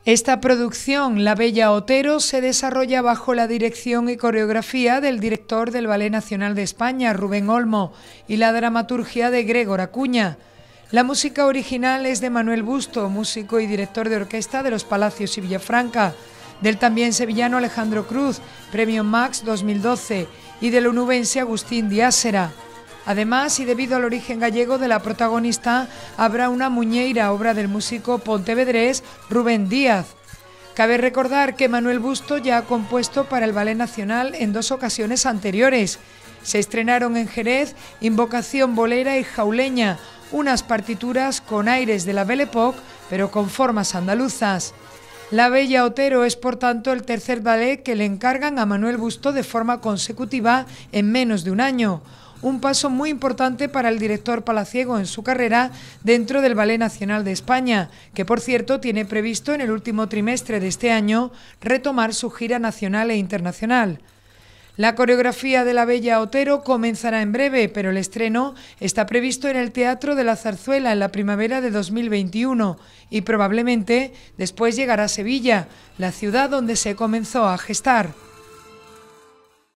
Esta producción, La Bella Otero, se desarrolla bajo la dirección y coreografía del director del Ballet Nacional de España, Rubén Olmo, y la dramaturgia de Gregor Acuña. La música original es de Manuel Busto, músico y director de orquesta de los Palacios y Villafranca, del también sevillano Alejandro Cruz, Premio Max 2012, y del onubense Agustín Diásera. Además, y debido al origen gallego de la protagonista, habrá una muñeira, obra del músico pontevedrés Rubén Díaz. Cabe recordar que Manuel Busto ya ha compuesto para el Ballet Nacional en 2 ocasiones anteriores. Se estrenaron en Jerez Invocación Bolera y Jauleña, unas partituras con aires de la Belle Époque, pero con formas andaluzas. La Bella Otero es, por tanto, el tercer ballet que le encargan a Manuel Busto de forma consecutiva en menos de un año. Un paso muy importante para el director palaciego en su carrera dentro del Ballet Nacional de España, que por cierto tiene previsto en el último trimestre de este año retomar su gira nacional e internacional. La coreografía de La Bella Otero comenzará en breve, pero el estreno está previsto en el Teatro de la Zarzuela en la primavera de 2021 y probablemente después llegará a Sevilla, la ciudad donde se comenzó a gestar.